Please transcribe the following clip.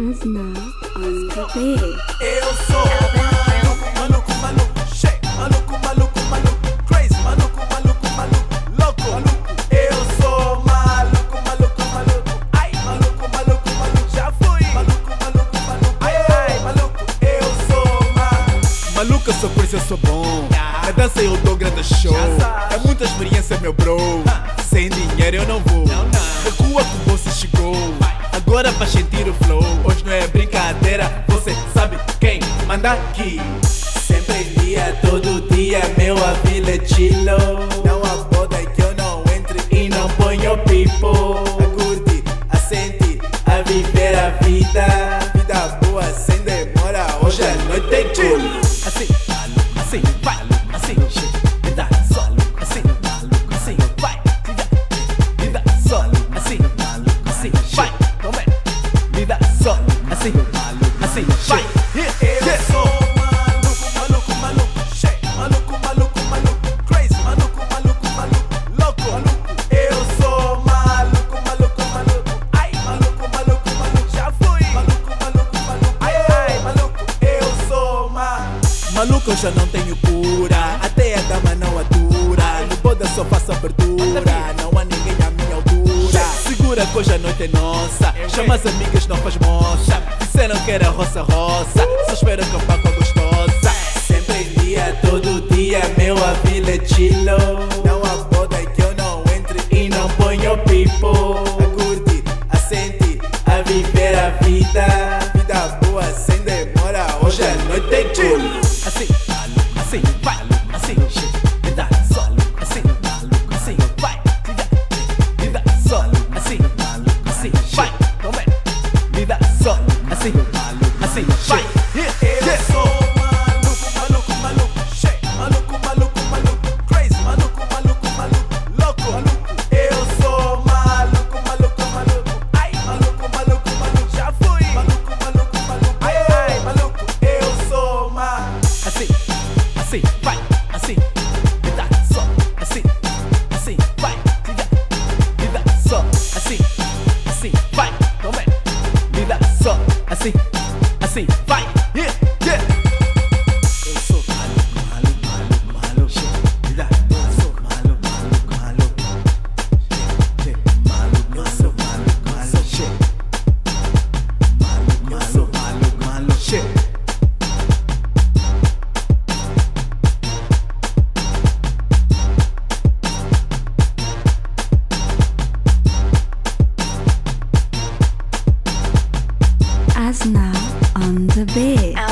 Asna on the beat. Eu sou maluco, maluco, shake, maluco, maluco, maluco, crazy, maluco, maluco, maluco, louco. Eu sou maluco, maluco, maluco, ai, maluco, maluco, maluco, já fui. Maluco, maluco, maluco, ai, ai, maluco. Eu sou maluco, eu sou por isso eu sou bom. Na dança eu dou grande show. É muita experiência, meu bro. Sem dinheiro eu não vou. Recua que o bolso chegou. Agora vai sentir o flow. Hoje não é brincadeira, você sabe quem manda aqui. Sempre dia, todo dia, meu a vila é chilo. Não há boda que eu não entre e não ponho people. A curtir, a sentir, a viver a vida. Vida boa sem demora, hoje a noite é cool. Assim, assim, vai, assim, vida só, assim, assim, vai, vida só, assim, assim, vai. Vida só, assim, assim, vai. Eu sou maluco, maluco, maluco, shake, maluco, maluco, maluco, crazy, maluco, maluco, maluco, louco. Eu sou maluco, maluco, maluco, ai, maluco, maluco, maluco, já fui. Maluco, maluco, maluco, ai, ai, maluco. Eu sou maluco, eu já não tenho cura. Até a dama não atura. No boda só faço abertura. Não há ninguém à minha altura. Segura que hoje a noite é nossa. Chama as amigas, não faz moça. Disseram que era roça-roça. Só espero acabar com a gostosa. Sempre dia, todo dia, meu a vila é chilo. Não há boda que eu não entre e não ponho people. A curtir, a sentir, a viver a vida. Vida boa sem demora, hoje a noite é cool. Assim, assim, vai, assim, vida só, assim, assim, vai, vida só, assim, assim, vai, vida só, assim, assim, vai. Eu sou maluco, maluco, maluco, shake, maluco, maluco, maluco, crazy, maluco, maluco, maluco, louco. Eu sou maluco, maluco, maluco, ai, maluco, maluco, maluco, já fui. Maluco, maluco, maluco, ai, ai, maluco. Eu sou assim, assim, vai, assim, vida só, assim, assim, vai, vida só, assim, assim, vai, vida só, assim, assim, vai, yeah, yeah. Eu sou maluco, maluco, maluco, maluco, vida, eu sou maluco, maluco, maluco, maluco, eu sou maluco, maluco, maluco, eu sou maluco, maluco. Asna on the beat.